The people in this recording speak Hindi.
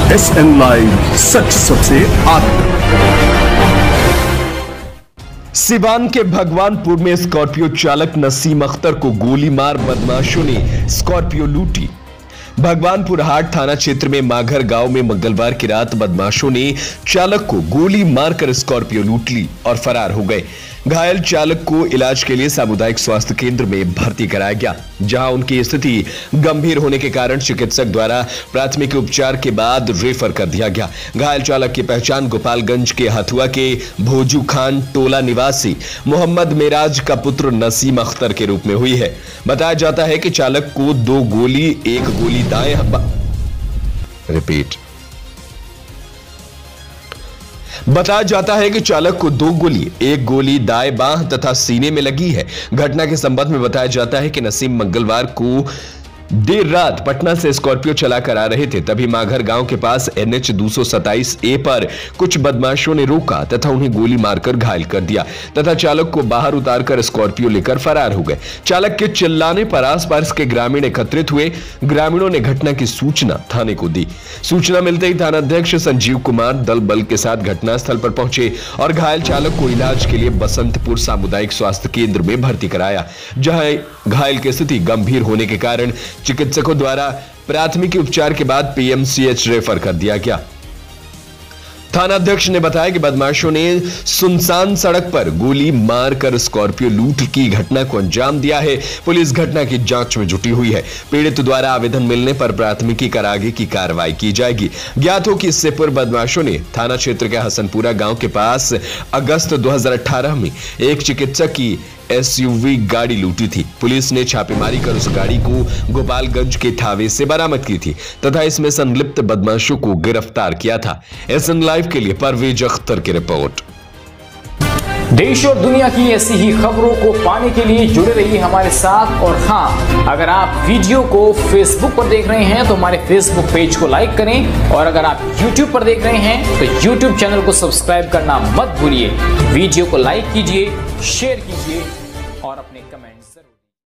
SN लाइव, सच सबसे आगे। सिवान के भगवानपुर में स्कॉर्पियो चालक नसीम अख्तर को गोली मार बदमाशों ने स्कॉर्पियो लूटी। भगवानपुर हाट थाना क्षेत्र में माघर गांव में मंगलवार की रात बदमाशों ने चालक को गोली मारकर स्कॉर्पियो लूट ली और फरार हो गए। घायल चालक को इलाज के लिए सामुदायिक स्वास्थ्य केंद्र में भर्ती कराया गया, जहां उनकी स्थिति गंभीर होने के कारण चिकित्सक द्वारा प्राथमिक उपचार के बाद रेफर कर दिया गया। घायल चालक की पहचान गोपालगंज के हथुआ के भोजू खान टोला निवासी मोहम्मद मेराज का पुत्र नसीम अख्तर के रूप में हुई है। बताया जाता है कि चालक को एक गोली दाएं बताया जाता है कि चालक को एक गोली दाएं बांह तथा सीने में लगी है। घटना के संबंध में बताया जाता है कि नसीम मंगलवार को देर रात पटना से स्कॉर्पियो चलाकर आ रहे थे, तभी माघर गांव के पास NH 227A पर कुछ बदमाशों ने रोका तथा उन्हें गोली मारकर घायल कर दिया तथा चालक को बाहर उतारकर स्कॉर्पियो लेकर फरार हो गए। चालक के चिल्लाने पर आसपास के ग्रामीण एकत्रित हुए। ग्रामीणों ने घटना की सूचना थाने को दी। सूचना मिलते ही थानाध्यक्ष संजीव कुमार दल बल के साथ घटनास्थल पर पहुंचे और घायल चालक को इलाज के लिए बसंतपुर सामुदायिक स्वास्थ्य केंद्र में भर्ती कराया, जहां घायल की स्थिति गंभीर होने के कारण चिकित्सकों द्वारा प्राथमिक उपचार के बाद PMCH रेफर कर दिया गया। थानाध्यक्ष ने बताया कि बदमाशों ने सुनसान सड़क पर गोली मारकर स्कॉर्पियो लूट की घटना को अंजाम दिया है। पुलिस घटना की जांच में जुटी हुई है। पीड़ित द्वारा आवेदन मिलने पर प्राथमिकी कर आगे की कार्रवाई की जाएगी। ज्ञात हो कि इससे पूर्व बदमाशों ने थाना क्षेत्र के हसनपुरा गांव के पास अगस्त 2018 में एक चिकित्सक की SUV गाड़ी लूटी थी। पुलिस ने छापेमारी कर उस गाड़ी को गोपालगंज के थावे से बरामद की थी तथा इसमें संलिप्त बदमाशों को गिरफ्तार किया था। SN लाइव के लिए परवेज अख्तर की रिपोर्ट। देश और दुनिया की ऐसी ही खबरों को पाने के लिए जुड़े रहिए हमारे साथ। और हाँ, अगर आप वीडियो को फेसबुक पर देख रहे हैं तो हमारे फेसबुक पेज को लाइक करें, और अगर आप यूट्यूब पर देख रहे हैं तो यूट्यूब चैनल को सब्सक्राइब करना मत भूलिए। वीडियो को लाइक कीजिए, शेयर कीजिए।